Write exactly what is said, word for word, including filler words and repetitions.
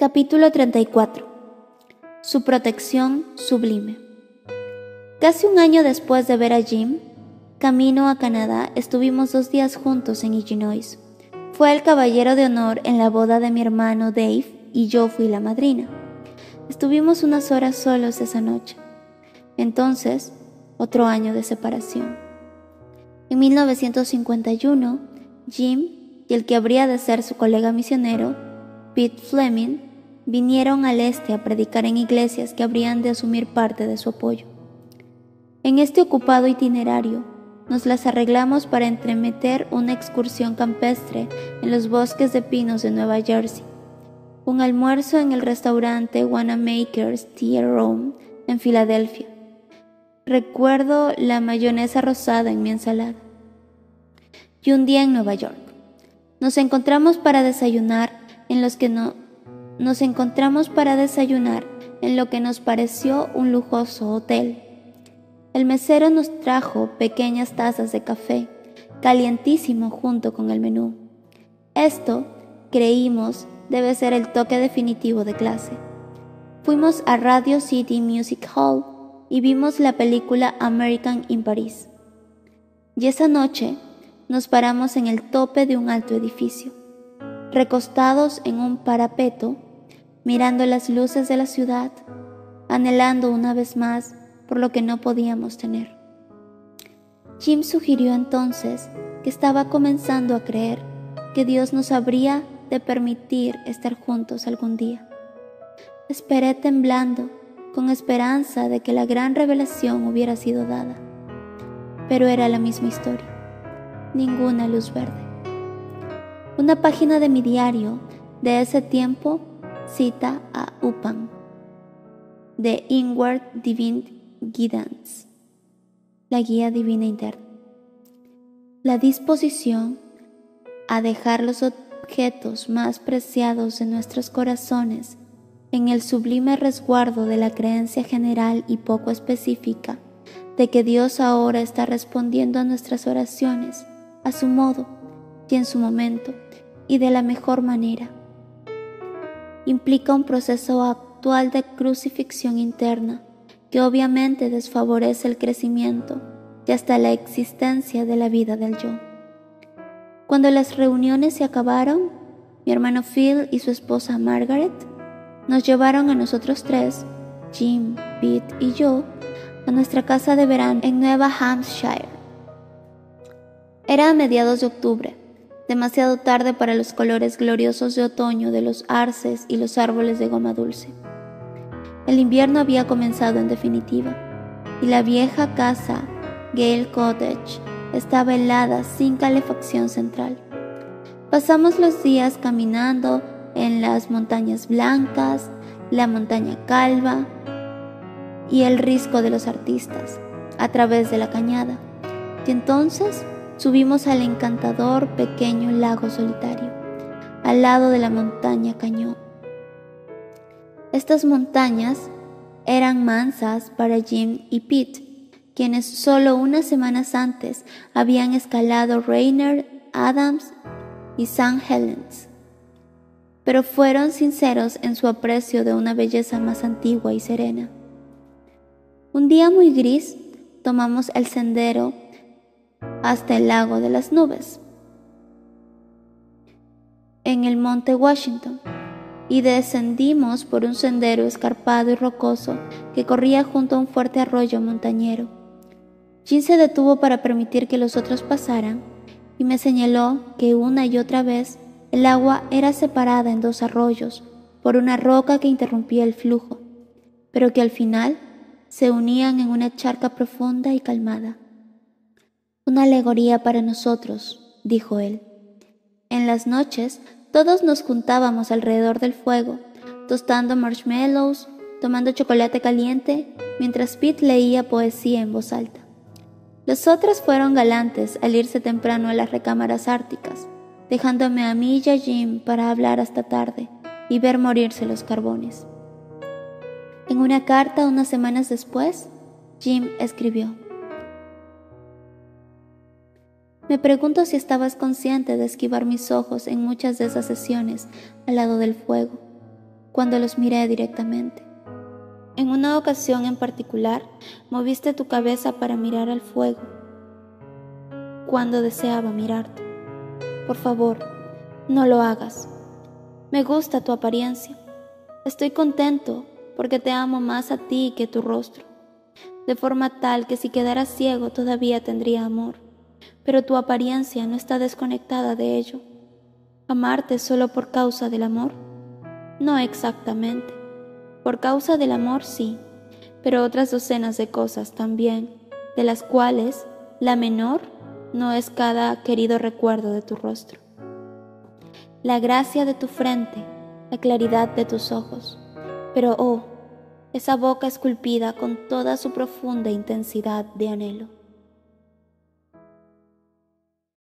Capítulo treinta y cuatro. Su protección sublime. Casi un año después de ver a Jim, camino a Canadá, estuvimos dos días juntos en Illinois. Fue el caballero de honor en la boda de mi hermano Dave y yo fui la madrina. Estuvimos unas horas solos esa noche. Entonces, otro año de separación. En mil novecientos cincuenta y uno, Jim y el que habría de ser su colega misionero, Pete Fleming, vinieron al este a predicar en iglesias que habrían de asumir parte de su apoyo. En este ocupado itinerario, nos las arreglamos para entremeter una excursión campestre en los bosques de pinos de Nueva Jersey, un almuerzo en el restaurante Wanamaker's Tea Room en Filadelfia. Recuerdo la mayonesa rosada en mi ensalada. Y un día en Nueva York. Nos encontramos para desayunar en los que no Nos encontramos para desayunar en lo que nos pareció un lujoso hotel. El mesero nos trajo pequeñas tazas de café, calientísimo junto con el menú. Esto, creímos, debe ser el toque definitivo de clase. Fuimos a Radio City Music Hall y vimos la película American in Paris. Y esa noche nos paramos en el tope de un alto edificio, recostados en un parapeto, mirando las luces de la ciudad, anhelando una vez más por lo que no podíamos tener. Jim sugirió entonces que estaba comenzando a creer que Dios nos habría de permitir estar juntos algún día. Esperé temblando, con esperanza de que la gran revelación hubiera sido dada. Pero era la misma historia, ninguna luz verde. Una página de mi diario de ese tiempo cita a Upan, de Inward Divine Guidance, la guía divina interna. La disposición a dejar los objetos más preciados de nuestros corazones en el sublime resguardo de la creencia general y poco específica de que Dios ahora está respondiendo a nuestras oraciones a su modo y en su momento y de la mejor manera. Implica un proceso actual de crucifixión interna que obviamente desfavorece el crecimiento y hasta la existencia de la vida del yo. Cuando las reuniones se acabaron, mi hermano Phil y su esposa Margaret nos llevaron a nosotros tres, Jim, Pete y yo, a nuestra casa de verano en Nueva Hampshire. Era a mediados de octubre, demasiado tarde para los colores gloriosos de otoño de los arces y los árboles de goma dulce. El invierno había comenzado en definitiva, y la vieja casa Gale Cottage estaba helada sin calefacción central. Pasamos los días caminando en las montañas blancas, la montaña calva y el risco de los artistas, a través de la cañada, y entonces subimos al encantador pequeño lago solitario, al lado de la montaña Cañón. Estas montañas eran mansas para Jim y Pete, quienes solo unas semanas antes habían escalado Rainier, Adams y Saint Helens, pero fueron sinceros en su aprecio de una belleza más antigua y serena. Un día muy gris, tomamos el sendero hasta el lago de las nubes, en el monte Washington, y descendimos por un sendero escarpado y rocoso que corría junto a un fuerte arroyo montañero. Jim se detuvo para permitir que los otros pasaran y me señaló que una y otra vez el agua era separada en dos arroyos por una roca que interrumpía el flujo, pero que al final se unían en una charca profunda y calmada. Una alegoría para nosotros, dijo él. En las noches todos nos juntábamos alrededor del fuego, tostando marshmallows, tomando chocolate caliente, mientras Pete leía poesía en voz alta. Los otros fueron galantes al irse temprano a las recámaras árticas, dejándome a mí y a Jim para hablar hasta tarde y ver morirse los carbones. En una carta unas semanas después, Jim escribió: Me pregunto si estabas consciente de esquivar mis ojos en muchas de esas sesiones al lado del fuego, cuando los miré directamente. En una ocasión en particular, moviste tu cabeza para mirar al fuego cuando deseaba mirarte. Por favor, no lo hagas. Me gusta tu apariencia. Estoy contento porque te amo más a ti que tu rostro, de forma tal que si quedara ciego todavía tendría amor, pero tu apariencia no está desconectada de ello. ¿Amarte solo por causa del amor? No exactamente. Por causa del amor sí, pero otras docenas de cosas también, de las cuales la menor no es cada querido recuerdo de tu rostro. La gracia de tu frente, la claridad de tus ojos, pero oh, esa boca esculpida con toda su profunda intensidad de anhelo.